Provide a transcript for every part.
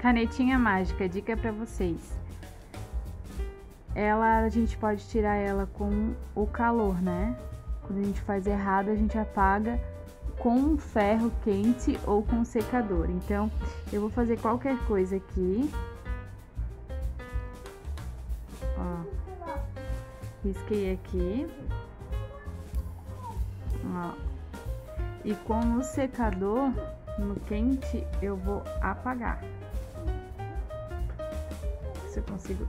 Canetinha mágica, dica pra vocês. A gente pode tirar ela com o calor, né? Quando a gente faz errado, a gente apaga com um ferro quente ou com um secador. Então, eu vou fazer qualquer coisa aqui. Ó, risquei aqui. Ó. E com o secador, no quente, eu vou apagar. Se eu consigo...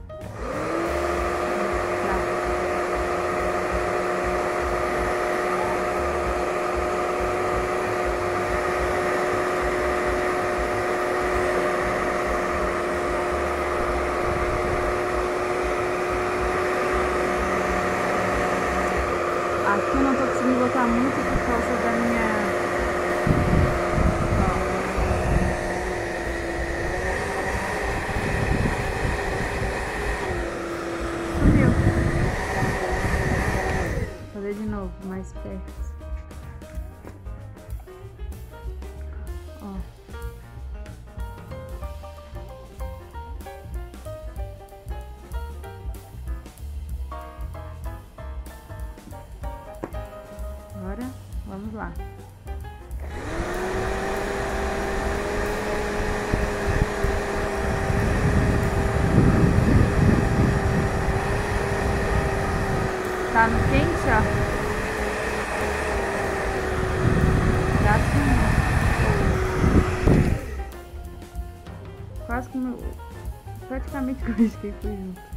Aqui eu não tô conseguindo botar muito por causa da minha... Sumiu. Vou fazer de novo, mais perto. Ó. Agora, vamos lá. Tá no quente, ó. Já quase que praticamente que eu risquei foi junto.